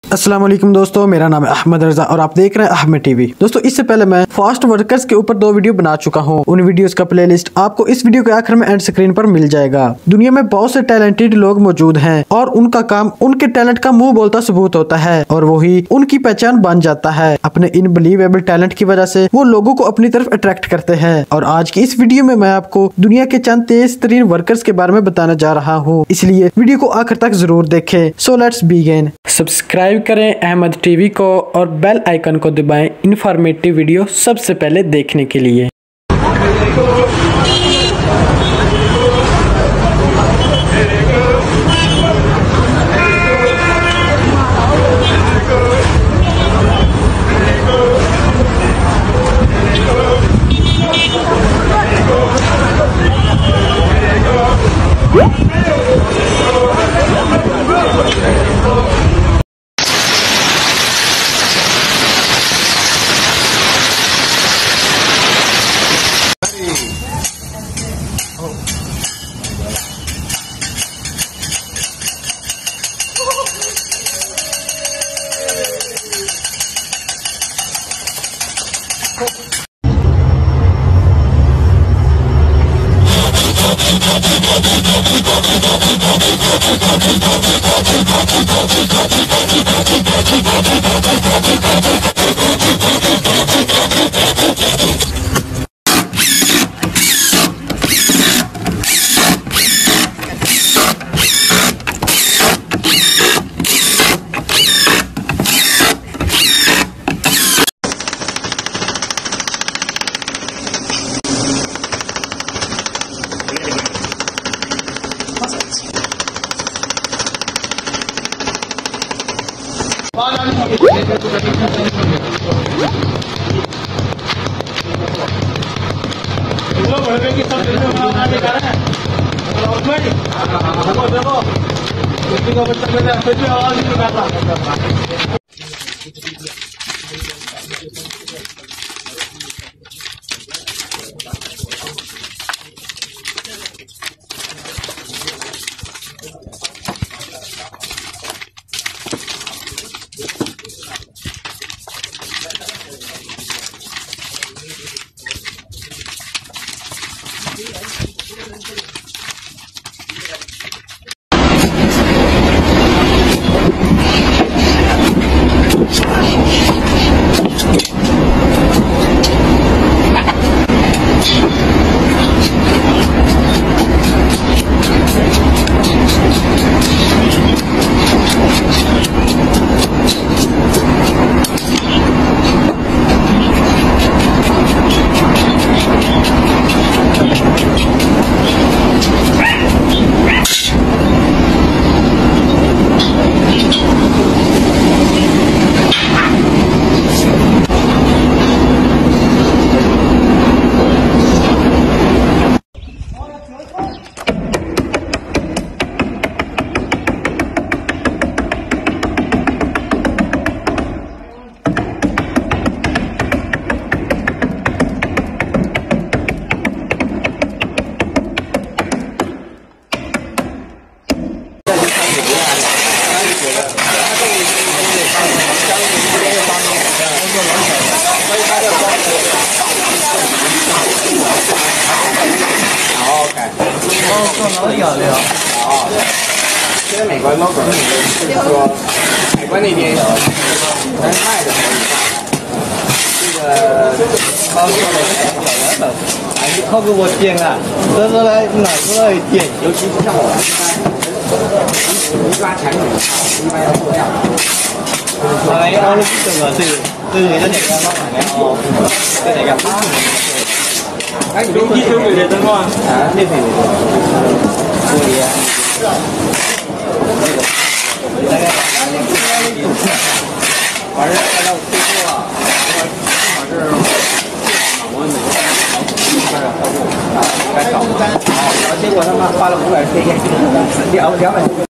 अस्सलाम वालेकुम दोस्तों, मेरा नाम है अहमद रजा और आप देख रहे हैं अहमद टीवी। दोस्तों, इससे पहले मैं फास्ट वर्कर्स के ऊपर 2 वीडियो बना चुका हूं। उन वीडियोस का प्लेलिस्ट आपको इस वीडियो के आखिर में एंड स्क्रीन पर मिल जाएगा। दुनिया में बहुत से टैलेंटेड लोग मौजूद हैं और उनका काम उनके टैलेंट का मुंह बोलता सबूत होता है और वही उनकी पहचान बन जाता है। अपने इनबिलीवेबल टैलेंट की वजह से वो लोगों को अपनी तरफ अट्रैक्ट करते हैं। और आज की इस वीडियो में मैं आपको दुनिया के चंद तेज तरीन वर्कर्स के बारे में बताने जा रहा हूँ, इसलिए वीडियो को आखिर तक जरूर देखें। So let's begin. सब्सक्राइब करें अहमद टीवी को और बेल आइकन को दबाएं इंफॉर्मेटिव वीडियो सबसे पहले देखने के लिए। 这个美国 logo 就是说海关那边能卖的这个包括的还是靠给我点啊，这是来哪个来点？尤其是像我一抓产品，一般要做量。哎，我都不懂啊，这个哪个老板娘哦，这哪个？哎，你们一手给的灯光啊？那边玻璃啊。大概完事儿到最后啊，正好是我每天该找，结果他妈花了500块钱，200。